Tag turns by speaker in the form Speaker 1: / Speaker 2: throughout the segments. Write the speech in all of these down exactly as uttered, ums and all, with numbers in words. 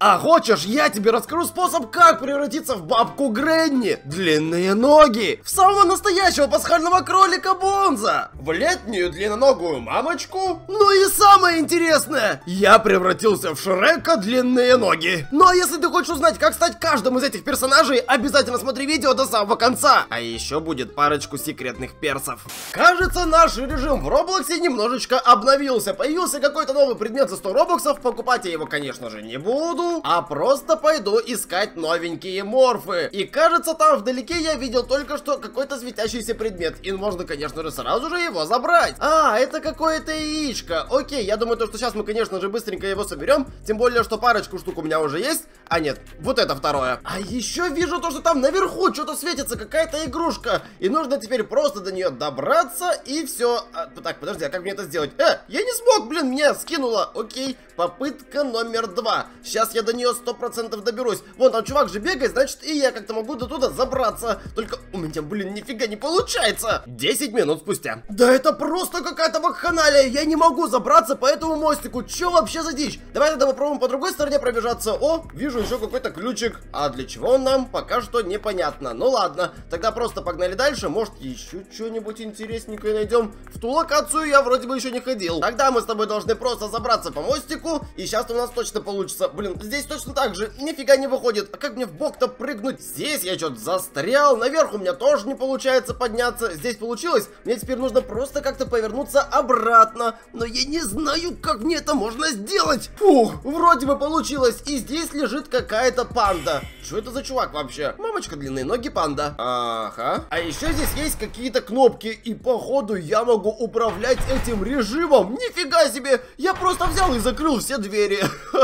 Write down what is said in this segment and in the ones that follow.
Speaker 1: А хочешь, я тебе расскажу способ, как превратиться в бабку Гренни? Длинные ноги. В самого настоящего пасхального кролика Бонза. В летнюю длинноногую мамочку. Ну и самое интересное, я превратился в Шрека длинные ноги. Ну а если ты хочешь узнать, как стать каждым из этих персонажей, обязательно смотри видео до самого конца. А еще будет парочку секретных персов. Кажется, наш режим в Роблоксе немножечко обновился. Появился какой-то новый предмет за сто робоксов. Покупать я его, конечно же, не буду, а просто пойду искать новенькие морфы. И кажется, там вдалеке я видел только что какой-то светящийся предмет. И можно, конечно же, сразу же его забрать. А, это какое-то яичко. Окей, я думаю, то, что сейчас мы, конечно же, быстренько его соберем. Тем более, что парочку штук у меня уже есть. А нет, вот это второе. А еще вижу то, что там наверху что-то светится, какая-то игрушка. И нужно теперь просто до нее добраться, и все. А, так, подожди, а как мне это сделать? Э, я не смог, блин, меня скинуло. Окей, попытка номер два. Сейчас я до нее сто процентов доберусь. Вон там чувак же бегает, значит, и я как-то могу до туда забраться. Только у меня, блин, нифига не получается. десять минут спустя. Да это просто какая-то вакханалия. Я не могу забраться по этому мостику. Че вообще за дичь? Давай тогда попробуем по другой стороне пробежаться. О, вижу еще какой-то ключик. А для чего он нам, пока что непонятно. Ну ладно, тогда просто погнали дальше. Может, еще что-нибудь интересненькое найдем. В ту локацию я вроде бы еще не ходил. Тогда мы с тобой должны просто забраться по мостику. И сейчас у нас точно получится. Блин, здесь точно так же. Нифига не выходит. А как мне в бок-то прыгнуть? Здесь я что-то застрял. Наверх у меня тоже не получается подняться. Здесь получилось. Мне теперь нужно просто как-то повернуться обратно. Но я не знаю, как мне это можно сделать. Фух, вроде бы получилось. И здесь лежит какая-то панда. Что это за чувак вообще? Мамочка, длинные ноги, панда. Ага. А еще здесь есть какие-то кнопки. И походу я могу управлять этим режимом. Нифига себе. Я просто взял и закрыл все двери.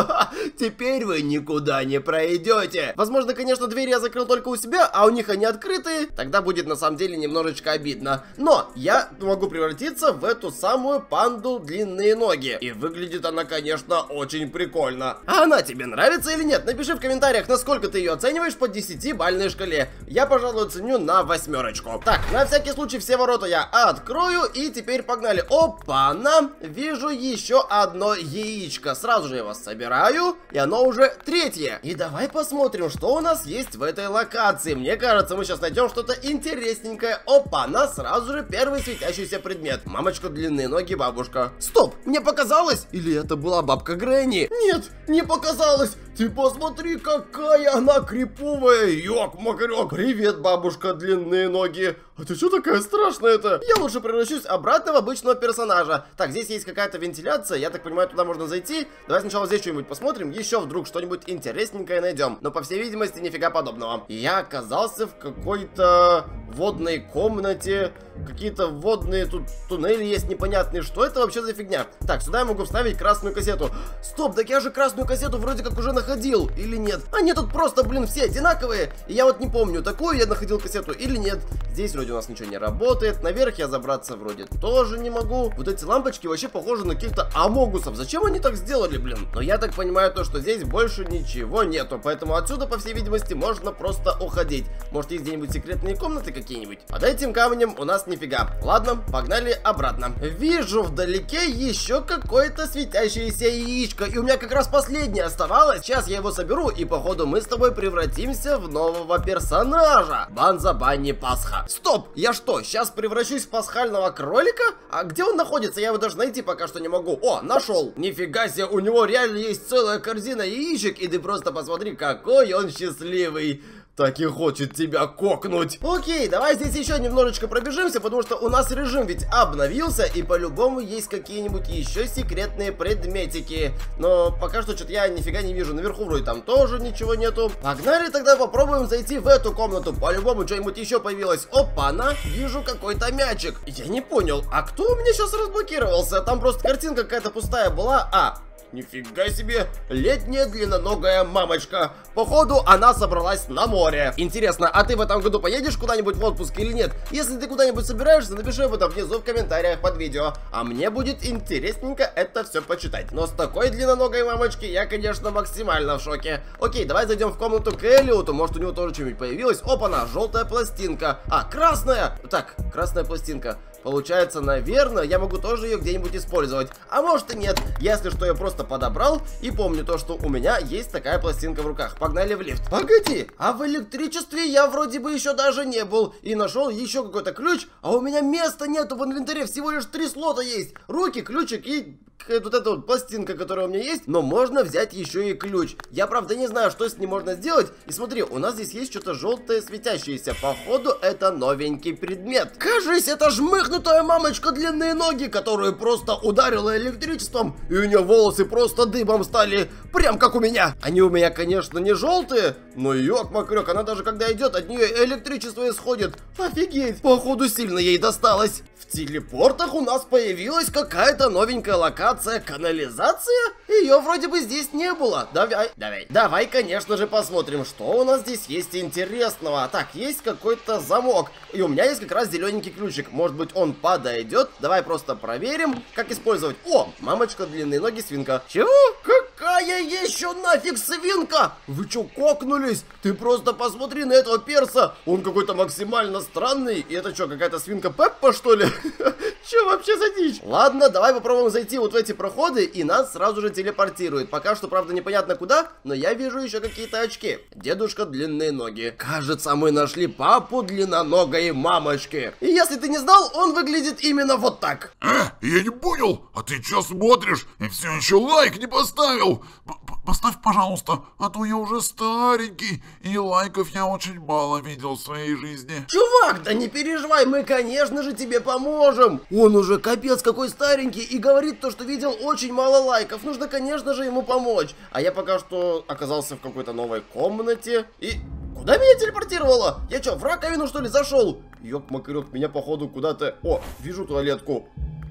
Speaker 1: Теперь вы никуда не пройдете. Возможно, конечно, двери я закрыл только у себя, а у них они открыты. Тогда будет на самом деле немножечко обидно. Но я могу превратиться в эту самую панду длинные ноги. И выглядит она, конечно, очень прикольно. А она тебе нравится или нет? Напиши в комментариях, насколько ты ее оцениваешь по десятибалльной шкале. Я, пожалуй, оценю на восьмерочку. Так, на всякий случай все ворота я открою. И теперь погнали. Опа-на! Вижу еще одно яичко. Сразу же его собираю. И оно уже третье. И давай посмотрим, что у нас есть в этой локации. Мне кажется, мы сейчас найдем что-то интересненькое. Опа-на! Сразу же первый светящийся предмет. Мамочка, длинные ноги, бабушка. Стоп! Мне показалось? Или это была бабка Гренни? Нет, не показалось. Ты посмотри, какая она криповая. Ёк-макарёк. Привет, бабушка, длинные ноги. А ты что такая страшная-то? Я лучше превращусь обратно в обычного персонажа. Так, здесь есть какая-то вентиляция. Я так понимаю, туда можно зайти. Давай сначала здесь что-нибудь посмотрим. Еще вдруг что-нибудь интересненькое найдем. Но, по всей видимости, нифига подобного. Я оказался в какой-то водной комнате. Какие-то водные тут туннели есть непонятные. Что это вообще за фигня? Так, сюда я могу вставить красную кассету. Стоп, так я же красную кассету вроде как уже находил. Или нет? А нет, тут просто, блин, все одинаковые. И я вот не помню, такую я находил кассету или нет. Здесь вроде у нас ничего не работает. Наверх я забраться вроде тоже не могу. Вот эти лампочки вообще похожи на каких-то амогусов. Зачем они так сделали, блин? Но я так понимаю то, что здесь больше ничего нету. Поэтому отсюда, по всей видимости, можно просто уходить. Может, есть где-нибудь секретные комнаты какие-нибудь? Под этим камнем у нас нифига. Ладно, погнали обратно. Вижу вдалеке еще какое-то светящееся яичко. И у меня как раз последнее оставалось. Сейчас я его соберу, и походу мы с тобой превратимся в нового персонажа. Банза Банни Пасха. Стоп, я что, сейчас превращусь в пасхального кролика? А где он находится? Я его даже найти пока что не могу. О, нашел. Нифига себе, у него реально есть целая корзина яичек. И ты просто посмотри, какой он счастливый. Так и хочет тебя кокнуть. Окей, давай здесь еще немножечко пробежимся, потому что у нас режим ведь обновился, и по-любому есть какие-нибудь еще секретные предметики. Но пока что что-то я нифига не вижу. Наверху вроде там тоже ничего нету. Погнали тогда попробуем зайти в эту комнату. По-любому что-нибудь еще появилось. Опа-на, вижу какой-то мячик. Я не понял, а кто у меня сейчас разблокировался? Там просто картинка какая-то пустая была. А... Нифига себе, летняя длинноногая мамочка. Походу, она собралась на море. Интересно, а ты в этом году поедешь куда-нибудь в отпуск или нет? Если ты куда-нибудь собираешься, напиши об этом внизу в комментариях под видео. А мне будет интересненько это все почитать. Но с такой длинноногой мамочки я, конечно, максимально в шоке. Окей, давай зайдем в комнату к Элиоту. Может, у него тоже что-нибудь появилось. Опа-на, желтая пластинка. А, красная. Так, красная пластинка. Получается, наверное, я могу тоже ее где-нибудь использовать. А может и нет. Если что, я просто подобрал и помню то, что у меня есть такая пластинка в руках. Погнали в лифт. Погоди, а в электричестве я вроде бы еще даже не был. И нашел еще какой-то ключ, а у меня места нету в инвентаре. Всего лишь три слота есть. Руки, ключик и... вот эта вот пластинка, которая у меня есть, но можно взять еще и ключ. Я, правда, не знаю, что с ним можно сделать. И смотри, у нас здесь есть что-то желтое светящееся. Походу, это новенький предмет. Кажись, это жмыхнутая мамочка длинные ноги, которую просто ударила электричеством, и у нее волосы просто дыбом стали, прям как у меня. Они у меня, конечно, не желтые, но ёк-макрёк, она даже когда идет, от нее электричество исходит. Офигеть, походу, сильно ей досталось. В телепортах у нас появилась какая-то новенькая локация, канализация. Ее вроде бы здесь не было. Давай, давай, давай, конечно же, посмотрим, что у нас здесь есть интересного. Так, есть какой-то замок. И у меня есть как раз зелененький ключик. Может быть, он подойдет. Давай просто проверим, как использовать. О, мамочка, длинные ноги, свинка. Чего? Какая еще нафиг свинка? Вы что, кокнулись? Ты просто посмотри на этого перса. Он какой-то максимально странный. И это что, какая-то свинка Пеппа, что ли? Че вообще за дичь? Ладно, давай попробуем зайти вот в эти проходы, и нас сразу же телепортирует. Пока что, правда, непонятно куда, но я вижу еще какие-то очки. Дедушка длинные ноги. Кажется, мы нашли папу длинноногой мамочки. И если ты не знал, он выглядит именно вот так.
Speaker 2: Э, я не понял, а ты что смотришь и все еще лайк не поставил? Поставь, пожалуйста, а то я уже старенький, и лайков я очень мало видел в своей жизни.
Speaker 1: Чувак, да не переживай, мы, конечно же, тебе поможем. Он уже капец какой старенький и говорит то, что видел очень мало лайков. Нужно, конечно же, ему помочь. А я пока что оказался в какой-то новой комнате. И куда меня телепортировало? Я что, в раковину, что ли, зашел? Ёк-макарёк, меня, походу, куда-то... О, вижу туалетку.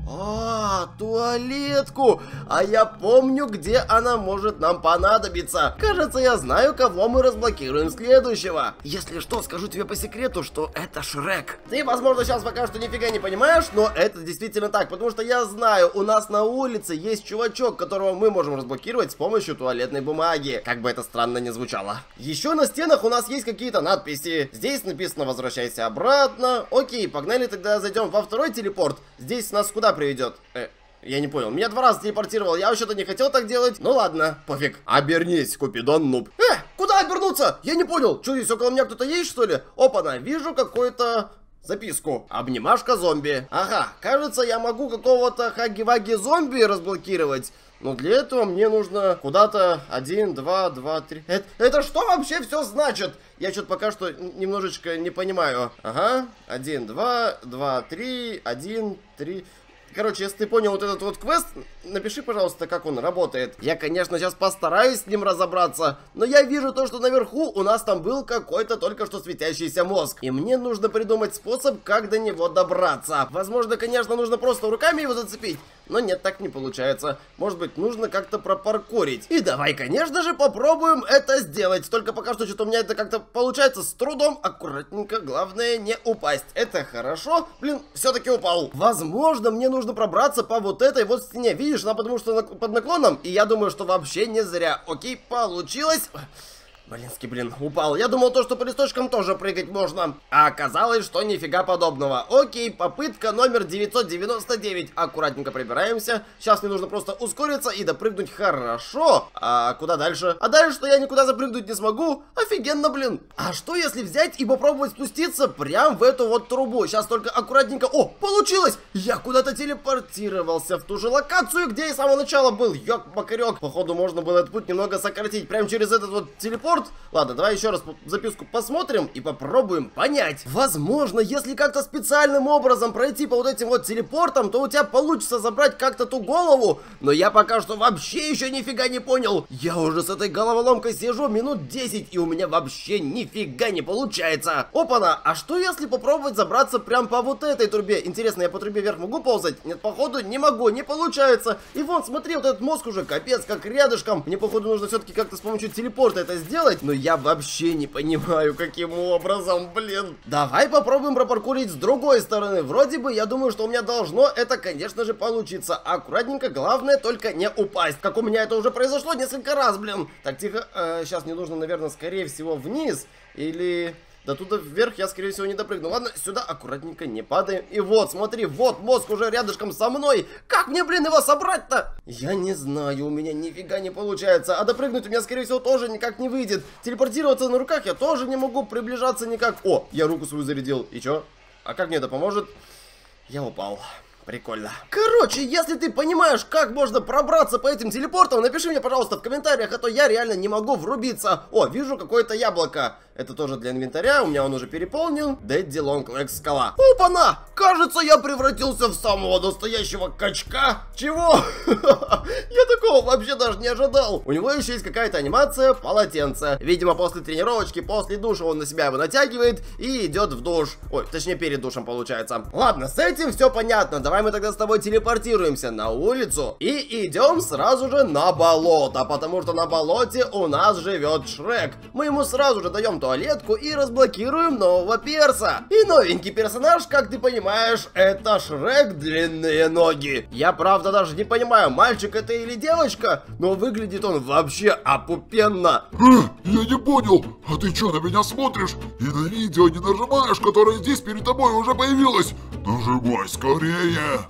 Speaker 1: А, туалетку! А я помню, где она может нам понадобиться. Кажется, я знаю, кого мы разблокируем следующего. Если что, скажу тебе по секрету, что это Шрек. Ты, возможно, сейчас пока что нифига не понимаешь, но это действительно так, потому что я знаю, у нас на улице есть чувачок, которого мы можем разблокировать с помощью туалетной бумаги. Как бы это странно ни звучало. Еще на стенах у нас есть какие-то надписи. Здесь написано «Возвращайся обратно». Окей, погнали тогда зайдем во второй телепорт. Здесь нас куда приведет? Э, я не понял. Меня два раза телепортировал. Я вообще-то не хотел так делать. Ну ладно, пофиг. Обернись, Купидон нуб. Э, куда обернуться? Я не понял. Что здесь, около меня кто-то есть, что ли? Опа-на, вижу какой-то... записку. Обнимашка зомби. Ага, кажется, я могу какого-то хаги-ваги зомби разблокировать. Но для этого мне нужно куда-то один, два, два, три. Это, это что вообще все значит? Я что-то пока что немножечко не понимаю. Ага, один, два, два, три, один, три. Короче, если ты понял вот этот вот квест, напиши, пожалуйста, как он работает. Я, конечно, сейчас постараюсь с ним разобраться, но я вижу то, что наверху у нас там был какой-то только что светящийся мозг. И мне нужно придумать способ, как до него добраться. Возможно, конечно, нужно просто руками его зацепить, но нет, так не получается. Может быть, нужно как-то пропаркурить. И давай, конечно же, попробуем это сделать. Только пока что что-то у меня это как-то получается с трудом, аккуратненько. Главное не упасть. Это хорошо. Блин, все-таки упал. Возможно, мне нужно пробраться по вот этой вот стене. Видишь, она потому что под наклоном. И я думаю, что вообще не зря. Окей, получилось. Блинский, блин, упал. Я думал то, что по листочкам тоже прыгать можно. А оказалось, что нифига подобного. Окей, попытка номер девятьсот девяносто девять. Аккуратненько прибираемся. Сейчас мне нужно просто ускориться и допрыгнуть хорошо. А куда дальше? А дальше, что я никуда запрыгнуть не смогу? Офигенно, блин. А что если взять и попробовать спуститься прям в эту вот трубу? Сейчас только аккуратненько... О, получилось! Я куда-то телепортировался в ту же локацию, где и с самого начала был. Ёк-макарёк. Походу, можно было этот путь немного сократить. Прям через этот вот телепорт. Ладно, давай еще раз записку посмотрим и попробуем понять. Возможно, если как-то специальным образом пройти по вот этим вот телепортам, то у тебя получится забрать как-то ту голову. Но я пока что вообще еще нифига не понял. Я уже с этой головоломкой сижу минут десять, и у меня вообще нифига не получается. Опа-на, а что если попробовать забраться прям по вот этой трубе? Интересно, я по трубе вверх могу ползать? Нет, походу не могу, не получается. И вон, смотри, вот этот мозг уже капец как рядышком. Мне, походу, нужно все-таки как-то с помощью телепорта это сделать. Но я вообще не понимаю, каким образом, блин. Давай попробуем пропаркурить с другой стороны. Вроде бы, я думаю, что у меня должно это, конечно же, получиться. Аккуратненько, главное только не упасть. Как у меня это уже произошло несколько раз, блин. Так, тихо. Э, сейчас мне нужно, наверное, скорее всего, вниз. Или... До туда вверх я, скорее всего, не допрыгну. Ладно, сюда аккуратненько не падаем. И вот, смотри, вот мозг уже рядышком со мной. Как мне, блин, его собрать-то? Я не знаю, у меня нифига не получается. А допрыгнуть у меня, скорее всего, тоже никак не выйдет. Телепортироваться на руках я тоже не могу, приближаться никак. О, я руку свою зарядил. И чё? А как мне это поможет? Я упал. Прикольно. Короче, если ты понимаешь, как можно пробраться по этим телепортам, напиши мне, пожалуйста, в комментариях, а то я реально не могу врубиться. О, вижу какое-то яблоко. Это тоже для инвентаря, у меня он уже переполнен. Дэдди Лонглэг скала. Опа-на! Кажется, я превратился в самого настоящего качка. Чего? Я такого вообще даже не ожидал. У него еще есть какая-то анимация полотенца. Видимо, после тренировочки, после душа он на себя его натягивает и идет в душ. Ой, точнее, перед душем получается. Ладно, с этим все понятно. Давай мы тогда с тобой телепортируемся на улицу и идем сразу же на болото, потому что на болоте у нас живет Шрек. Мы ему сразу же даем туалетку и разблокируем нового перса. И новенький персонаж, как ты понимаешь, это Шрек Длинные Ноги. Я правда даже не понимаю, мальчик это или девочка, но выглядит он вообще опупенно.
Speaker 2: Э, я не понял, а ты что на меня смотришь? И на видео не нажимаешь, которое здесь перед тобой уже появилось? Нажимай скорее.